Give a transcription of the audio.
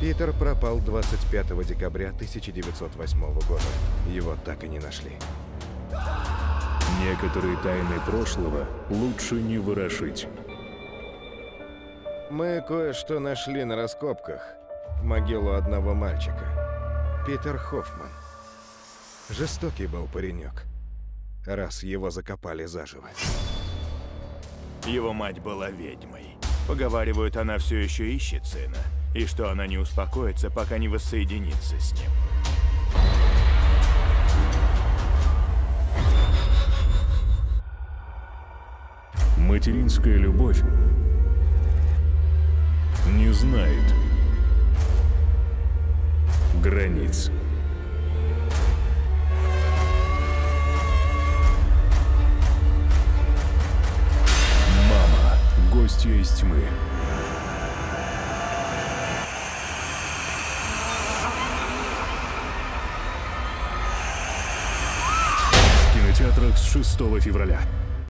Питер пропал 25 декабря 1908 года. Его так и не нашли. Некоторые тайны прошлого лучше не ворошить. Мы кое-что нашли на раскопках. Могилу одного мальчика. Питер Хоффман. Жестокий был паренек, раз его закопали заживо. Его мать была ведьмой. Поговаривают, она все еще ищет сына. И что она не успокоится, пока не воссоединится с ним. Материнская любовь не знает границ. Мама, гостья из тьмы. В кинотеатрах с 6 февраля.